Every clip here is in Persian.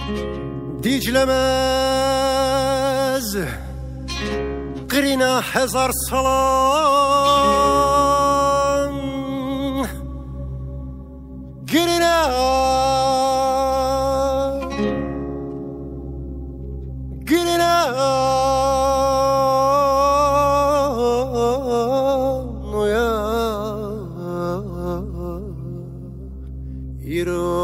Diclemez Qırina hezar salan Qırina Qırina Noya İro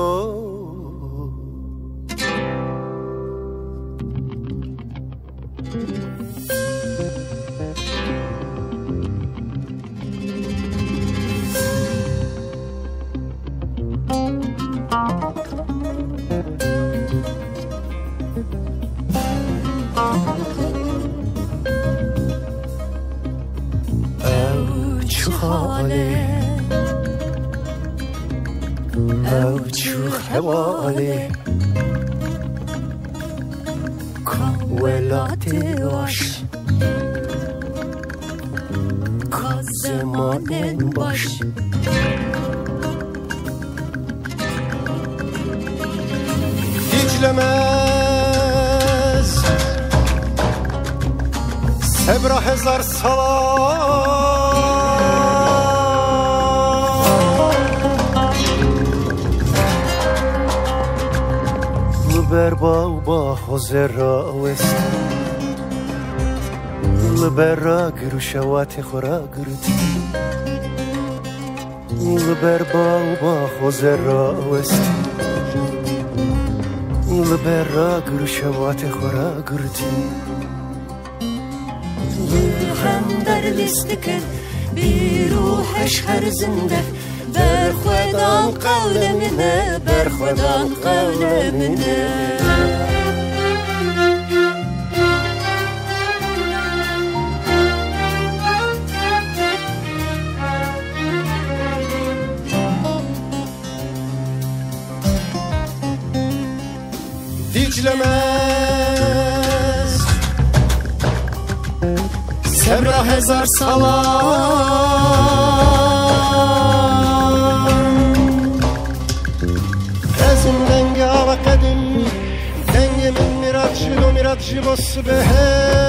أوجه حوالي كولاتي باش كزمان باش Diclemez Sebra hezar salan Liber bauba hozera west Libera giruşavati khora girti Liber bauba hozera west Libera giruşavati khora girti هم در لستکن بیروحش هر زنده بر خودان قول منه بر خودان قول منه Diclemez Sebra hezar salan Ezim denge ava kadim Denge min miratçı bosu behe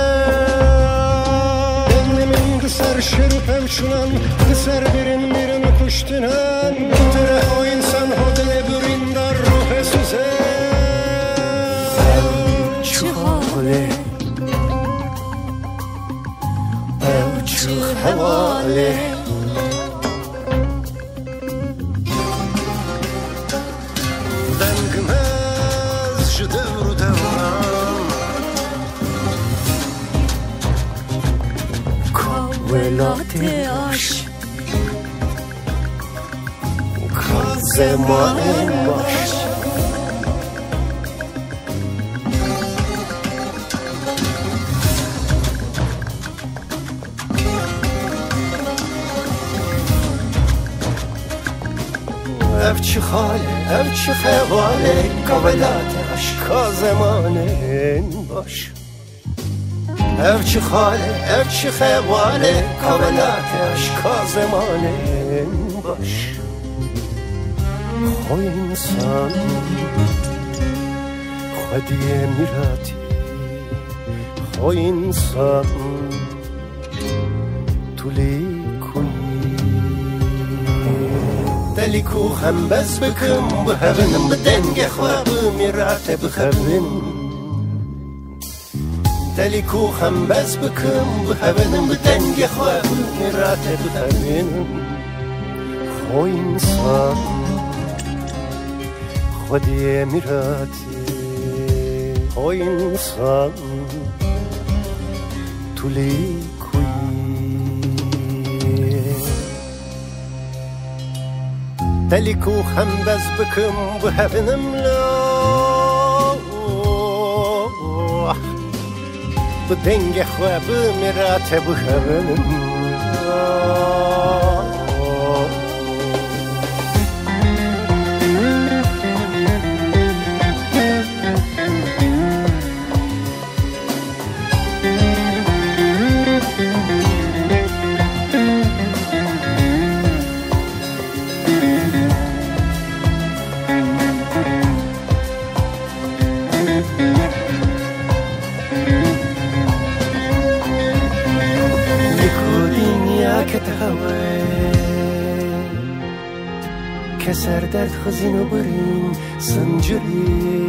Denge min kısar şerif evşunan Kısar birini kuştunan Tere o insan hodele burindar ruhe süze Çuhale Evçuh hevale Dengmez şu devru devran Kavvelate aşk Kazemanen baş Evçi hale, evçi hevale Kavelate aşka zemanen baş Evçi hale, evçi hevale Kavelate aşka zemanen baş O insan Khadiye mirati O insan Tuli Deliku hem bez bıkım bu hevenim bu denge khwabı mirate bıkhevin Deliku hem bez bıkım bu hevenim bu denge khwabı mirate bıkhevin O insan khwadiye mirate O insan tuli Deliku hem bez bıkım bu hevenim Bu denge khwabı mirate bıkhevin كتهوى كسر درد خزين وبرين سنجري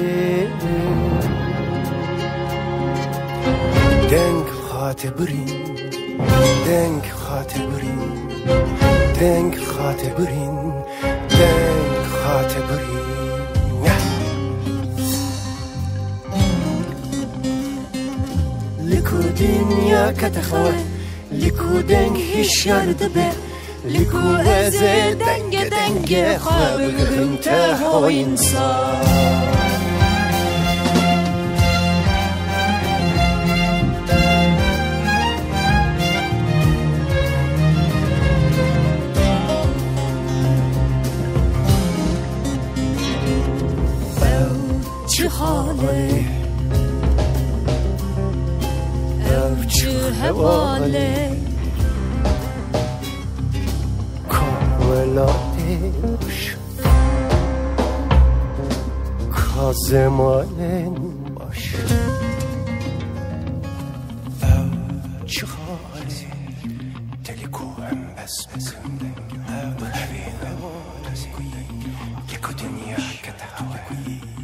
دنگ خاطبرين دنگ خاطبرين دنگ خاطبرين دنگ خاطبرين لكو دنيا كتخوى لكو دنگ هشار دبه لكو ازه دنگ دنگ خوابق انتها انسان چه حاله او چه حواله کاملاتش کازمانن باش او چه حاله دلکو هم بس بزندن او بخوی او که دنیا که تهوه